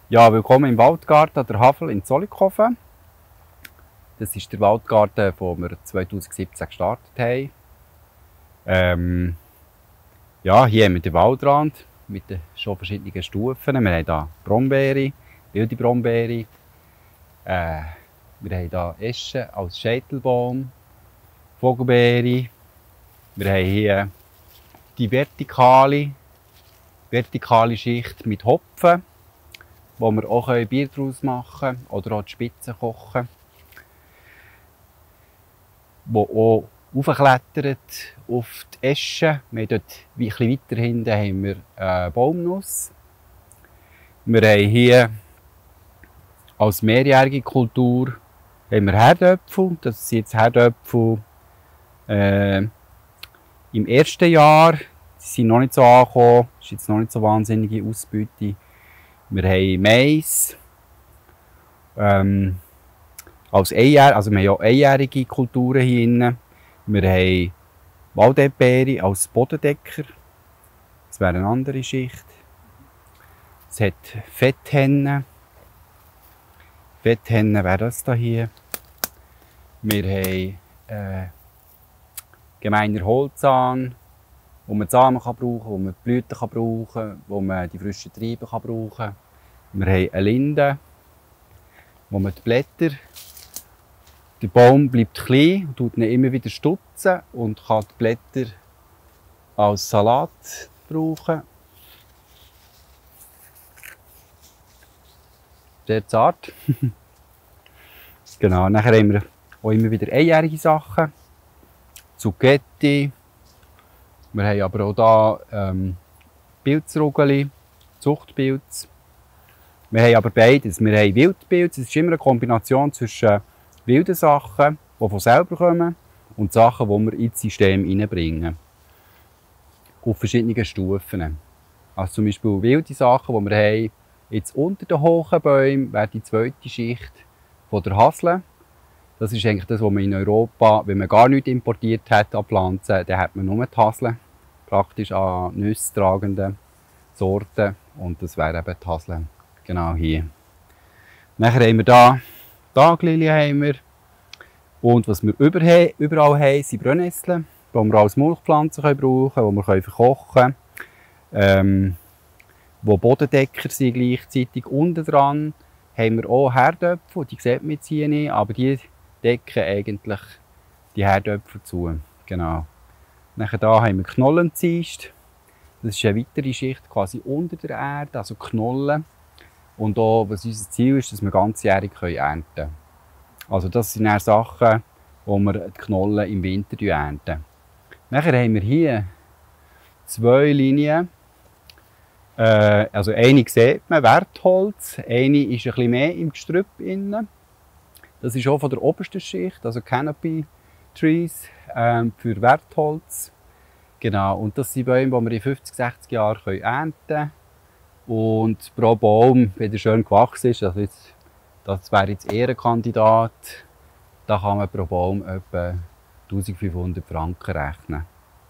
Ja, willkommen im Waldgarten an der Havel in Zollikofen. Das ist der Waldgarten, den wir 2017 gestartet haben. Ja, hier haben wir den Waldrand mit den schon verschiedenen Stufen. Wir haben hier Brombeere, wilde Brombeere. Wir haben hier Eschen als Scheitelbaum, Vogelbeere. Wir haben hier die vertikale Schicht mit Hopfen, wo wir auch Bier daraus machen können oder auch die Spitzen kochen. Die auch aufklettert auf die Eschen. Wir haben dort, ein bisschen weiter hinten haben wir Baumnuss. Wir haben hier als mehrjährige Kultur haben wir Herdöpfel. Das sind jetzt Herdöpfel im ersten Jahr. Die sind noch nicht so angekommen. Das ist jetzt noch nicht so wahnsinnige Ausbeute. Wir haben Mais. Als Einjähr, also wir haben ja einjährige Kulturen hier drin. Wir haben Waldbeere als Bodendecker. Das wäre eine andere Schicht. Es hat Fetthennen. Fetthennen wäre das hier. Wir haben gemeiner Holzahn, wo man die Samen brauchen kann, wo man die Blüten brauchen kann, wo man die frischen Triebe brauchen kann. Wir haben eine Linde, wo man die Blätter. Der Baum bleibt klein und tut ihn immer wieder stutzen und kann die Blätter als Salat brauchen. Sehr zart. Genau, nachher haben wir auch immer wieder einjährige Sachen. Zucchetti. Wir haben aber auch hier Pilzrugeli, Zuchtpilz. Wir haben aber beides. Wir haben Wildpilz. Es ist immer eine Kombination zwischen wilden Sachen, die von selber kommen, und Sachen, die wir ins System hineinbringen. Auf verschiedenen Stufen. Also zum Beispiel wilde Sachen, die wir haben, jetzt unter den hohen Bäumen, wäre die zweite Schicht von der Hasle. Das ist eigentlich das, was man in Europa, wenn man gar nichts importiert hat an Pflanzen, dann hat man nur die Hasle, praktisch an nusstragenden Sorten. Und das wäre eben die Hasle, genau hier. Nachher haben wir hier Taglilie haben wir. Und was wir überall haben, sind Brennnessel, die wir als Mulchpflanzen brauchen können, die wir verkochen können. Die Bodendecker sind gleichzeitig. Unten dran haben wir auch Herdöpfel, die sieht man jetzt hier nicht, aber die decken eigentlich die Herdöpfel zu. Genau. Nachher da haben wir Knollenziest. Das ist eine weitere Schicht quasi unter der Erde, also Knollen. Und auch, was unser Ziel ist, dass wir ganzjährig ernten können. Also das sind dann Sachen, wo wir die Knollen im Winter ernten. Nachher haben wir hier zwei Linien. Also eine sieht man, Wertholz. Eine ist ein bisschen mehr im Gestrüpp innen. Das ist auch von der obersten Schicht, also Canopy Trees für Wertholz. Genau, und das sind Bäume, die wir in 50, 60 Jahren ernten können. Und pro Baum, wenn er schön gewachsen ist, also jetzt, das wäre jetzt eher ein Kandidat, da kann man pro Baum etwa 1500 Franken rechnen.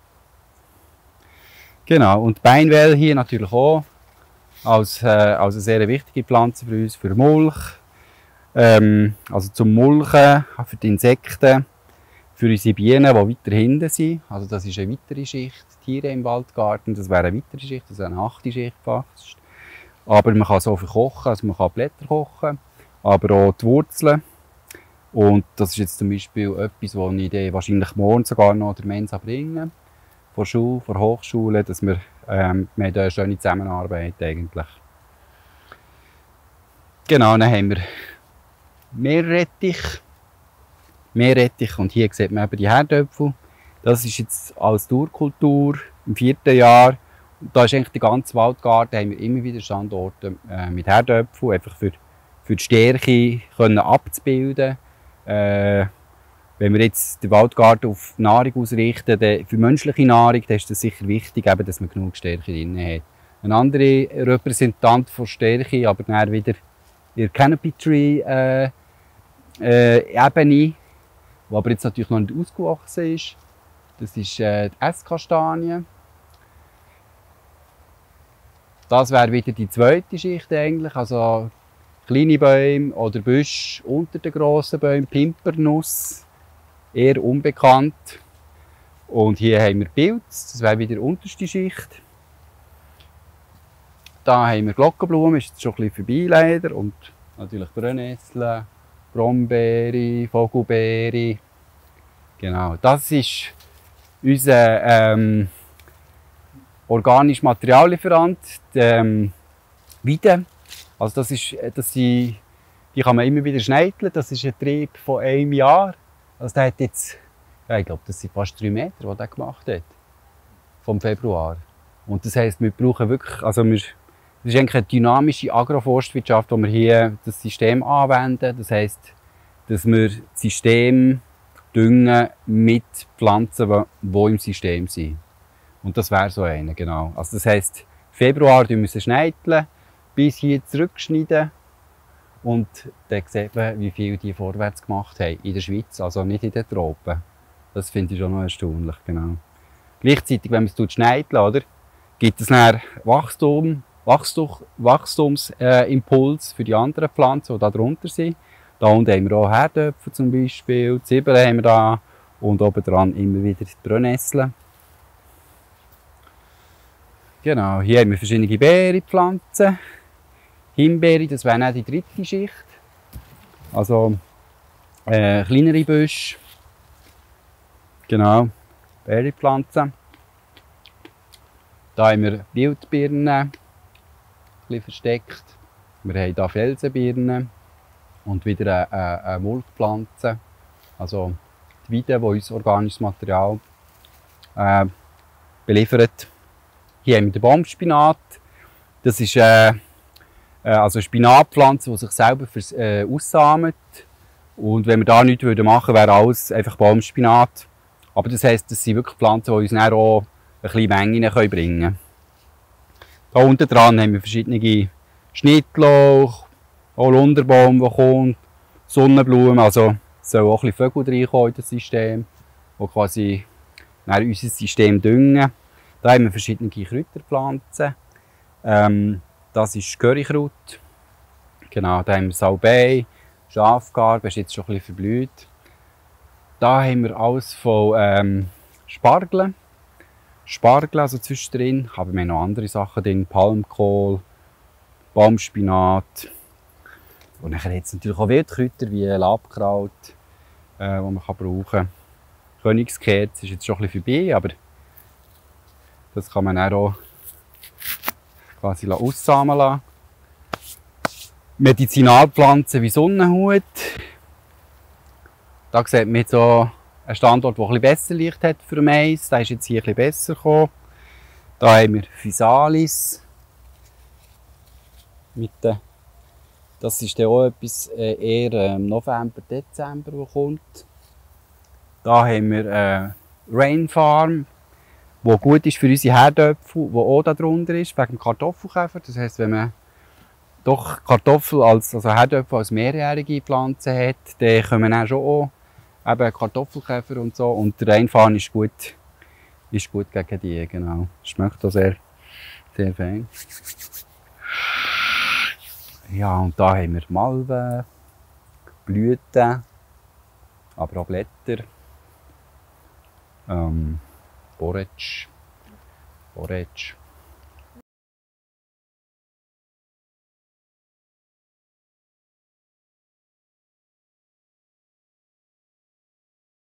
Genau, und die Beinwell hier natürlich auch als eine sehr wichtige Pflanze für uns, für Mulch. Also zum Mulchen, für die Insekten, für unsere Bienen, die weiter hinten sind. Also das ist eine weitere Schicht, Tiere im Waldgarten, das wäre eine weitere Schicht, das ist eine 8. Schicht fast. Aber man kann so viel kochen, also man kann Blätter kochen, aber auch die Wurzeln. Und das ist jetzt zum Beispiel etwas, was ich wahrscheinlich morgen sogar noch der Mensa bringe. Von Schule, von Hochschule, dass wir haben eine schöne Zusammenarbeit eigentlich. Genau, dann haben wir Meerrettich. Und hier sieht man eben die Herdöpfel. Das ist jetzt als Durkultur im 4. Jahr. Und da ist eigentlich der ganze Waldgarten, haben wir immer wieder Standorte mit Herdöpfel, einfach für die Stärke abzubilden. Wenn wir jetzt den Waldgarten auf Nahrung ausrichten, für menschliche Nahrung, dann ist es sicher wichtig, eben, dass man genug Stärke drin hat. Ein anderer Repräsentant von Stärke, aber dann wieder in der Canopy Tree Ebene, die aber jetzt natürlich noch nicht ausgewachsen ist. Das ist die Esskastanie. Das wäre wieder die zweite Schicht eigentlich. Also kleine Bäume oder Büsche unter den grossen Bäumen, Pimpernuss, eher unbekannt. Und hier haben wir Pilz, das wäre wieder die unterste Schicht. Da haben wir Glockenblumen, ist jetzt schon ein bisschen vorbei leider. Und natürlich Brennnessel, Brombeere, Vogelbeere. Genau, das ist unser organischer Materiallieferant, die Weide. Also die kann man immer wieder schneiteln. Das ist ein Trieb von einem Jahr. Also der hat jetzt, ja, ich glaube, das sind fast 3 Meter, die er gemacht hat. Vom Februar. Und das heisst, wir brauchen wirklich, also das ist eigentlich eine dynamische Agroforstwirtschaft, wo wir hier das System anwenden. Das heisst, dass wir das System düngen mit Pflanzen, die im System sind. Und das wäre so eine, genau. Also das heisst, Februar müssen wir schneiteln, bis hier zurückschneiden. Und dann sieht man, wie viel die vorwärts gemacht haben in der Schweiz, also nicht in den Tropen. Das finde ich schon noch erstaunlich, genau. Gleichzeitig, wenn man es schneidelt, oder, gibt es dann Wachstumsimpuls für die anderen Pflanzen, die da drunter sind. Da unten haben wir auch Herdöpfel zum Beispiel, Zwiebeln haben wir da und oben dran immer wieder die Brennnessel. Genau, hier haben wir verschiedene Beerenpflanzen. Himbeere, das wäre auch die dritte Schicht. Also kleinere Büsche. Genau, Beerenpflanzen. Da haben wir Wildbirnen, ein bisschen versteckt. Wir haben hier Felsenbirnen und wieder eine Mulchpflanze. Also die Weide, die uns organisches Material beliefert. Hier haben wir den Baumspinat. Das ist also eine Spinatpflanze, die sich selber aussamet. Und wenn wir da nichts machen würden, wäre alles einfach Baumspinat. Aber das heisst, das sind wirklich Pflanzen, die uns dann auch ein bisschen Mengen bringen können. Hier unten dran haben wir verschiedene Schnittlauch, Holunderbaum, der kommt, Sonnenblumen. Also es sollen auch ein bisschen Vögel reinkommen in das System, die quasi unser System düngen. Da haben wir verschiedene Kräuterpflanzen. Das ist Currykraut. Genau, da haben wir Salbei, Schafgarbe, ist jetzt schon ein bisschen verblüht. Da haben wir alles von Spargeln. Spargel also zwischendrin, aber wir haben noch andere Sachen drin, Palmkohl, Baumspinat. Und dann jetzt natürlich auch Wildkräuter wie Labkraut, die man brauchen kann. Königskerze ist jetzt schon ein bisschen vorbei, aber das kann man auch quasi aussamen lassen. Medizinalpflanzen wie Sonnenhut. Da sieht man jetzt so einen Standort, der ein bisschen besser Licht hat für Mais. Der ist jetzt hier ein bisschen besser gekommen. Da haben wir Physalis. Das ist dann auch etwas eher im November, Dezember, das kommt. Da haben wir Rain Farm, wo gut ist für unsere Herdöpfel, die auch da drunter ist, wegen dem Kartoffelkäfer. Das heisst, wenn man doch Kartoffel also Herdöpfel als mehrjährige Pflanze hat, dann kommen dann schon auch eben Kartoffelkäfer und so. Und der Rain Farm ist gut gegen die, genau. Schmeckt auch sehr, sehr fein. Ja, und da haben wir Malven, Blüten, aber auch Blätter. Borretsch.